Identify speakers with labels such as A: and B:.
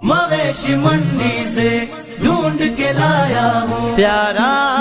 A: मवेशी मंडी से ढूंढ के लाया हूँ, प्यारा